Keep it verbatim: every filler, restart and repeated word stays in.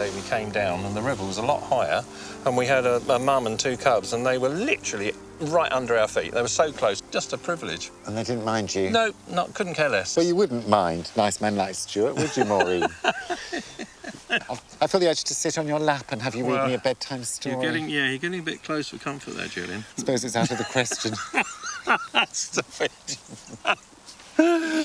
We came down and the river was a lot higher, and we had a, a mum and two cubs, and they were literally right under our feet. They were so close, just a privilege. And they didn't mind you? No, not, couldn't care less. Well, you wouldn't mind nice men like Stewart, would you, Maureen? I feel the urge to sit on your lap and have you well, read me a bedtime story. You're getting, yeah, you're getting a bit close for comfort there, Julian. I suppose it's out of the question. Stop it.